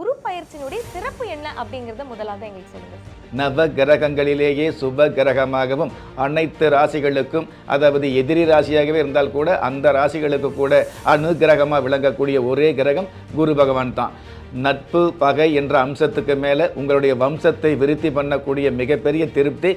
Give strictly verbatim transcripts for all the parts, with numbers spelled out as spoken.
குரு பயிற்சியினுடைய சிறப்பு என்ன அப்படிங்கறத முதலாவது எங்களுக்கு சொல்லுங்க. நவ கிரகங்களிலேயே சுப கிரகமாகவும் அனைத்து ராசிகளுக்கும், அதாவது எதிரி ராசியாகவே இருந்தால் கூட அந்த ராசிகளுக்கு கூட அனுகிரகமாக விளங்கக்கூடிய ஒரே கிரகம் குரு பகவான் தான். நட்பு பகை என்ற அம்சத்துக்கு மேலே உங்களுடைய வம்சத்தை விருத்தி பண்ணக்கூடிய மிகப்பெரிய திருப்தி.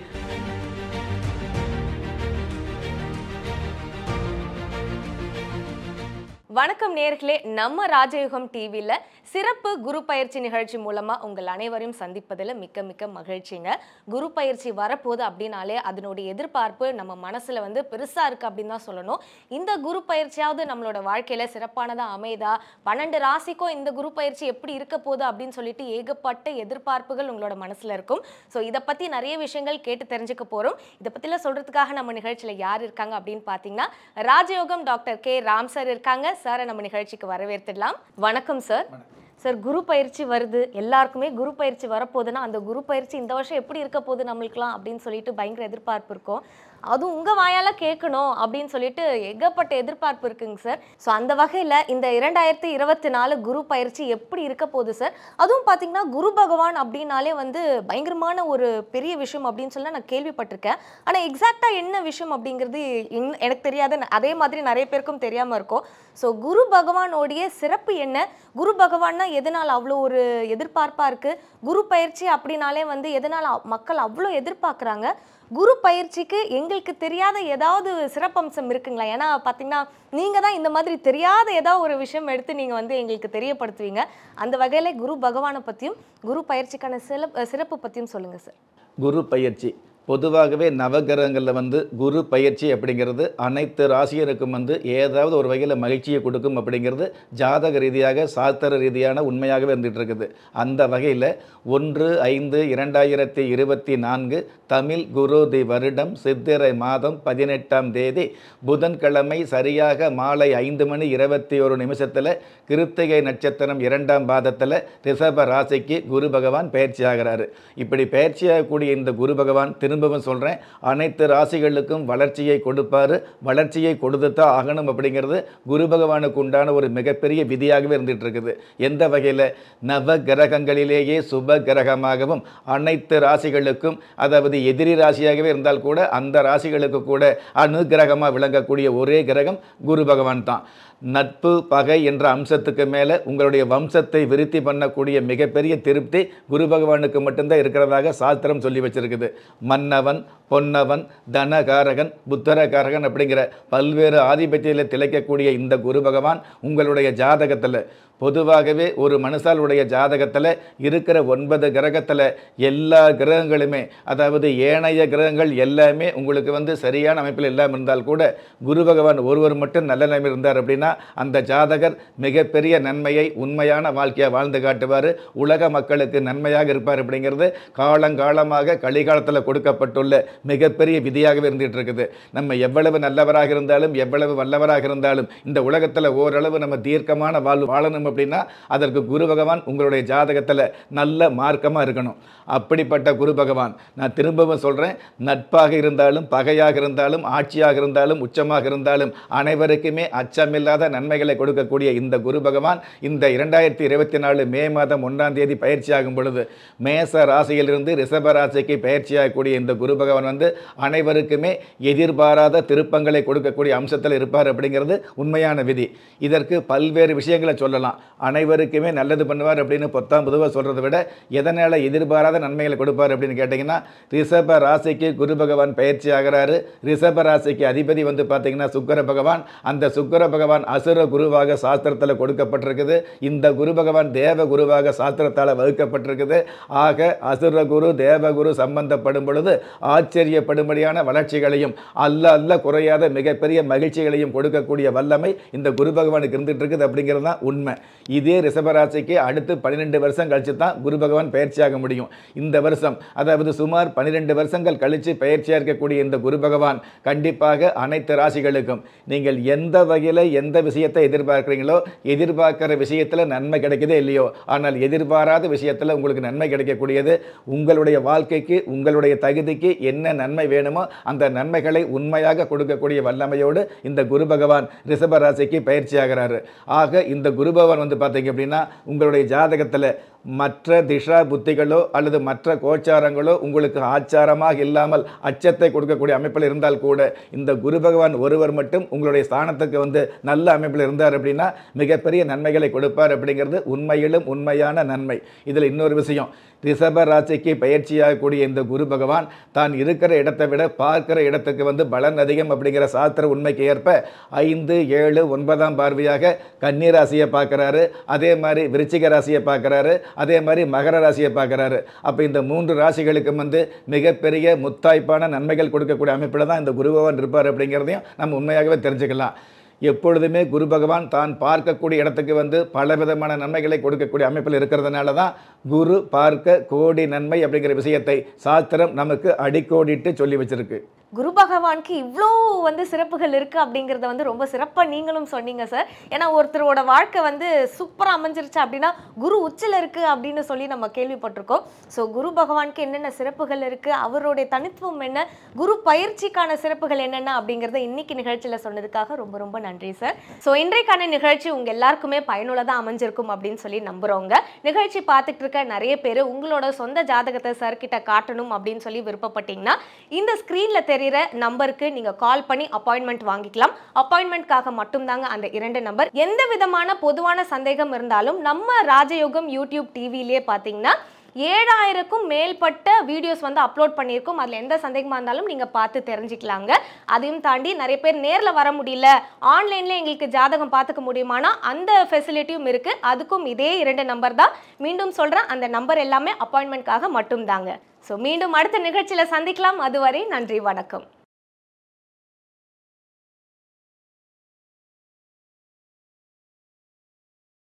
வணக்கம் நேயர்களே, நம்ம ராஜயுகம் டிவில சிறப்பு குரு பயிற்சி நிகழ்ச்சி மூலமா உங்கள் அனைவரையும் சந்திப்பதில் மிக்க மிக்க மகிழ்ச்சிங்க. குரு பயிற்சி வரப்போகுது அப்படின்னாலே அதனுடைய எதிர்பார்ப்பு நம்ம மனசுல வந்து பெருசா இருக்கு அப்படின்னு தான் சொல்லணும். இந்த குரு பயிற்சியாவது நம்மளோட வாழ்க்கையில சிறப்பானதா அமைதா, பன்னெண்டு ராசிக்கும் இந்த குரு பயிற்சி எப்படி இருக்க போகுது அப்படின்னு சொல்லிட்டு ஏகப்பட்ட எதிர்பார்ப்புகள் உங்களோட மனசுல இருக்கும். ஸோ இதை பத்தி நிறைய விஷயங்கள் கேட்டு தெரிஞ்சுக்க போறோம். இதை பத்தில சொல்றதுக்காக நம்ம நிகழ்ச்சியில யார் இருக்காங்க அப்படின்னு பாத்தீங்கன்னா, ராஜயோகம் டாக்டர் கே ராம் சார் இருக்காங்க. சாரை நம்ம நிகழ்ச்சிக்கு வரவேற்றுடலாம். வணக்கம் சார். சார், குரு பயிற்சி வருது, எல்லாருக்குமே குரு பயிற்சி வரப்போகுதுன்னா அந்த குரு பயிற்சி இந்த வருஷம் எப்படி இருக்க போகுது நம்மளுக்குலாம் அப்படின்னு சொல்லிட்டு பயங்கர எதிர்பார்ப்பு இருக்கும். அதுவும் உங்க வாயால கேட்கணும் அப்படின்னு சொல்லிட்டு ஏகப்பட்ட எதிர்பார்ப்பு இருக்குங்க சார். ஸோ அந்த வகையில் இந்த இரண்டாயிரத்தி இருபத்தி நாலு குரு பயிற்சி எப்படி இருக்க போகுது சார்? அதுவும் பார்த்தீங்கன்னா குரு பகவான் அப்படின்னாலே வந்து பயங்கரமான ஒரு பெரிய விஷயம் அப்படின்னு சொல்லி நான் கேள்விப்பட்டிருக்கேன். ஆனால் எக்ஸாக்டா என்ன விஷயம் அப்படிங்கிறது எனக்கு தெரியாது, அதே மாதிரி நிறைய பேருக்கும் தெரியாம இருக்கும். ஸோ குரு பகவானோடைய சிறப்பு என்ன? குரு பகவான்னா எதனால் அவ்வளோ ஒரு எதிர்பார்ப்பா இருக்கு? குரு பயிற்சி அப்படின்னாலே வந்து எதனால் மக்கள் அவ்வளோ எதிர்பார்க்குறாங்க? குரு பயிற்சிக்கு எங்களுக்கு தெரியாத ஏதாவது சிறப்பம்சம் இருக்குங்களா? ஏன்னா பார்த்தீங்கன்னா நீங்கள் தான் இந்த மாதிரி தெரியாத ஏதாவது ஒரு விஷயம் எடுத்து நீங்கள் வந்து எங்களுக்கு தெரியப்படுத்துவீங்க. அந்த வகையில் குரு பகவானை பற்றியும் குரு பயிற்சிக்கான சில சிறப்பு பற்றியும் சொல்லுங்கள் சார். குரு பயிற்சி பொதுவாகவே நவகிரகங்களில் வந்து குரு பயிற்சி அப்படிங்கிறது அனைத்து ராசியருக்கும் வந்து ஏதாவது ஒரு வகையில் மகிழ்ச்சியை கொடுக்கும் அப்படிங்கிறது ஜாதக ரீதியாக சாஸ்திர ரீதியான உண்மையாகவே இருந்துகிட்டு இருக்குது. அந்த வகையில் ஒன்று ஐந்து இரண்டாயிரத்தி இருபத்தி நான்கு தமிழ் குரு தி வருடம் சித்திரை மாதம் பதினெட்டாம் தேதி புதன்கிழமை சரியாக மாலை ஐந்து மணி இருபத்தி ஒரு நிமிஷத்தில் கிருத்திகை நட்சத்திரம் இரண்டாம் பாதத்தில் ரிஷப ராசிக்கு குரு பகவான் பயிற்சி ஆகிறாரு. இப்படி பயிற்சியாகக்கூடிய இந்த குரு பகவான் திரும்பவும் சொல்கிறேன், அனைத்து ராசிகளுக்கும் வளர்ச்சியை கொடுப்பார். வளர்ச்சியை கொடுத்துத்தான் ஆகணும் அப்படிங்கிறது குரு பகவானுக்கு உண்டான ஒரு மிகப்பெரிய விதியாகவே இருந்துகிட்டு இருக்குது. எந்த வகையில்? நவ கிரகங்களிலேயே சுப கிரகமாகவும் அனைத்து ராசிகளுக்கும், அதாவது எதிரி ராசியாகவே இருந்தால் கூட அந்த ராசிகளுக்கு கூட அனுகிரகமாக விளங்கக்கூடிய ஒரே கிரகம் குரு பகவான் தான். நட்பு பகை என்ற அம்சத்துக்கு மேலே உங்களுடைய வம்சத்தை விருத்தி பண்ணக்கூடிய மிகப்பெரிய திருப்தி குரு பகவானுக்கு மட்டும்தான் இருக்கிறதாக சாஸ்திரம் சொல்லி வச்சிருக்குது. மன்னவன், பொன்னவன், தனகாரகன், புத்தரகாரகன் அப்படிங்கிற பல்வேறு ஆதிபத்தியில் திளைக்கக்கூடிய இந்த குரு பகவான் உங்களுடைய ஜாதகத்தில், பொதுவாகவே ஒரு மனுஷாலுடைய ஜாதகத்தில் இருக்கிற ஒன்பது கிரகத்தில் எல்லா கிரகங்களுமே, அதாவது ஏனைய கிரகங்கள் எல்லாமே உங்களுக்கு வந்து சரியான அமைப்பில் இல்லாமல் இருந்தால் கூட குரு பகவான் ஒருவர் மட்டும் நல்ல நிலைமை இருந்தார் அப்படின்னா அந்த ஜாதகர் மிகப்பெரிய நன்மையை உண்மையான வாழ்க்கையை வாழ்ந்து காட்டுவார். உலக மக்களுக்கு நன்மையாக இருப்பார். அப்படிங்கிறது காலங்காலமாக கலிகாலத்தில் கொடுக்கப்பட்டுள்ள மிகப்பெரிய விதியாகவே இருந்துகிட்டு இருக்குது. நம்ம எவ்வளவு நல்லவராக இருந்தாலும் எவ்வளவு வல்லவராக இருந்தாலும் இந்த உலகத்தில் ஓரளவு நம்ம தீர்க்கமான வாழ்வு வாழணும் அப்படின்னா அதற்கு குரு பகவான் உங்களுடைய ஜாதகத்தில் நல்ல மார்க்கமாக இருக்கணும். அப்படிப்பட்ட குரு பகவான், நான் திரும்பவும் சொல்கிறேன், நட்பாக இருந்தாலும் பகையாக இருந்தாலும் ஆட்சியாக இருந்தாலும் உச்சமாக இருந்தாலும் அனைவருக்குமே அச்சமில்லாத நன்மைகளை கொடுக்கக்கூடிய இந்த குரு பகவான் இந்த இரண்டாயிரத்தி இருபத்தி நாலு மே மாதம் ஒன்றாம் தேதி பயிற்சியாகும் பொழுது மேச ராசியிலிருந்து ரிஷப ராசிக்கு பயிற்சியாகக்கூடிய இந்த குரு பகவான் வந்து அனைவருக்குமே எதிர்பாராத திருப்பங்களை கொடுக்கக்கூடிய அம்சத்தில் இருப்பார். அப்படிங்கிறது உண்மையான விதி. இதற்கு பல்வேறு விஷயங்களை சொல்லலாம். அனைவருக்குமே நல்லது பண்ணுவார் அப்படின்னு பொத்தாம் பொதுவாக சொல்கிறத விட எதனால் எதிர்பாராத நன்மைகளை கொடுப்பார் அப்படின்னு கேட்டிங்கன்னா, ரிஷப ராசிக்கு குரு பகவான் பயிற்சி ஆகிறாரு. ரிஷப ராசிக்கு அதிபதி வந்து பார்த்தீங்கன்னா சுக்கிர பகவான். அந்த சுக்கிர பகவான் அசுர குருவாக சாஸ்திரத்தில் கொடுக்கப்பட்டிருக்குது. இந்த குரு பகவான் தேவ குருவாக சாஸ்திரத்தால் வகுக்கப்பட்டிருக்குது. ஆக அசுர குரு தேவகுரு சம்பந்தப்படும் பொழுது ஆச்சரியப்படும்படியான வளர்ச்சிகளையும் அல்ல அல்ல குறையாத மிகப்பெரிய மகிழ்ச்சிகளையும் கொடுக்கக்கூடிய வல்லமை இந்த குரு பகவானுக்கு இருந்துட்டு இருக்குது. அப்படிங்கிறது தான் உண்மை. இதே ரிஷபராசிக்கு அடுத்து பன்னிரெண்டு வருஷம் கழிச்சு தான் குரு பகவான் பயிற்சியாக முடியும். இந்த வருஷம், அதாவது சுமார் பன்னிரெண்டு வருஷங்கள் கழித்து பயிற்சியாக இருக்கக்கூடிய இந்த குரு பகவான் கண்டிப்பாக அனைத்து ராசிகளுக்கும் நீங்கள் எந்த வகையில் எந்த விஷயத்தை எதிர்பார்க்குறீங்களோ எதிர்பார்க்கிற விஷயத்தில் நன்மை கிடைக்குதே இல்லையோ, ஆனால் எதிர்பாராத விஷயத்தில் உங்களுக்கு நன்மை கிடைக்கக்கூடியது. உங்களுடைய வாழ்க்கைக்கு உங்களுடைய தகுதிக்கு என்ன நன்மை வேணுமோ அந்த நன்மைகளை உண்மையாக கொடுக்கக்கூடிய வல்லமையோடு இந்த குரு பகவான் ரிஷப ராசிக்கு பயிற்சி ஆகிறாரு. ஆக இந்த குரு பகவான் வந்து பார்த்தீங்க அப்படின்னா உங்களுடைய ஜாதகத்தில் மற்ற திஷா புத்திகளோ அல்லது மற்ற கோச்சாரங்களோ உங்களுக்கு ஆச்சாரமாக இல்லாமல் அச்சத்தை கொடுக்கக்கூடிய அமைப்பில் இருந்தால் கூட இந்த குரு பகவான் ஒருவர் மட்டும் உங்களுடைய ஸ்தானத்துக்கு வந்து நல்ல அமைப்பில் இருந்தார் அப்படின்னா மிகப்பெரிய நன்மைகளை கொடுப்பார் அப்படிங்கிறது உண்மையிலும் உண்மையான நன்மை. இதில் இன்னொரு விஷயம், ரிஷப ராசிக்கு பயிற்சியாகக்கூடிய இந்த குரு பகவான் தான் இருக்கிற இடத்தை விட பார்க்கிற இடத்துக்கு வந்து பலன் அதிகம் அப்படிங்கிற சாஸ்திர உண்மைக்கு ஏற்ப ஐந்து ஏழு ஒன்பதாம் பார்வையாக கன்னி ராசியை பார்க்குறாரு, அதே மாதிரி விருச்சிக ராசியை பார்க்குறாரு, அதே மாதிரி மகர ராசியை பார்க்குறாரு. அப்போ இந்த மூன்று ராசிகளுக்கும் வந்து மிகப்பெரிய முத்தாய்ப்பான நன்மைகள் கொடுக்கக்கூடிய அமைப்பில் தான் இந்த குரு பகவான் இருப்பார் அப்படிங்கிறதையும் நம்ம உண்மையாகவே தெரிஞ்சுக்கலாம். எப்பொழுதுமே குரு பகவான் தான் பார்க்கக்கூடிய இடத்துக்கு வந்து பலவிதமான நன்மைகளை கொடுக்கக்கூடிய அமைப்பில் இருக்கிறதுனால தான் குரு பார்க்க கோடி நன்மை அப்படிங்கிற விஷயத்தை சாஸ்திரம் நமக்கு அடிக்கோடிட்டு சொல்லி வச்சிருக்கு. குரு பகவானுக்கு இவ்வளோ வந்து சிறப்புகள் இருக்குது அப்படிங்கிறத வந்து ரொம்ப சிறப்பாக நீங்களும் சொன்னீங்க சார். ஏன்னா ஒருத்தரோட வாழ்க்கை வந்து சூப்பராக அமைஞ்சிருச்சு அப்படின்னா குரு உச்சில் இருக்குது அப்படின்னு சொல்லி நம்ம கேள்விப்பட்டிருக்கோம். ஸோ குரு பகவானுக்கு என்னென்ன சிறப்புகள் இருக்குது, அவருடைய தனித்துவம் என்ன, குரு பயிற்சிக்கான சிறப்புகள் என்னென்ன அப்படிங்கிறத இன்னைக்கு நிகழ்ச்சியில் சொன்னதுக்காக ரொம்ப ரொம்ப நன்றி சார். ஸோ இன்றைக்கான நிகழ்ச்சி உங்கள் எல்லாருக்குமே பயனுள்ளதாக அமைஞ்சிருக்கும் அப்படின்னு சொல்லி நம்புகிறவங்க. நிகழ்ச்சி பார்த்துட்டு இருக்க நிறைய பேர் உங்களோட சொந்த ஜாதகத்தை சார் கிட்ட காட்டணும் அப்படின்னு சொல்லி விருப்பப்பட்டீங்கன்னா இந்த ஸ்க்ரீனில் தெரிகிற நம்பருக்கு நீங்க கால் பண்ணி அப்பாயின்மெண்ட் வாங்கிக்கலாம். அப்பாயின்மெண்ட்காக மட்டும்தாங்க அந்த இரண்டு நம்பர். எந்த விதமான பொதுவான சந்தேகம் இருந்தாலும் நம்ம ராஜயோகம் யூடியூப் டிவிலேயே பார்த்தீங்கன்னா ஏழாயிரக்கும் மேற்பட்ட வீடியோஸ் வந்து அப்லோட் பண்ணியிருக்கோம். அதில் எந்த சந்தேகமாக இருந்தாலும் நீங்கள் பார்த்து தெரிஞ்சுக்கலாங்க. அதையும் தாண்டி நிறைய பேர் நேரில் வர முடியல, ஆன்லைனில் எங்களுக்கு ஜாதகம் பார்த்துக்க முடியுமானா அந்த ஃபெசிலிட்டியும் இருக்குது. அதுக்கும் இதே இரண்டு நம்பர் தான். மீண்டும் சொல்கிறேன், அந்த நம்பர் எல்லாமே அப்பாயின்மெண்ட்காக மட்டும்தாங்க. ஸோ மீண்டும் அடுத்த நிகழ்ச்சியில் சந்திக்கலாம். அதுவரை நன்றி, வணக்கம்.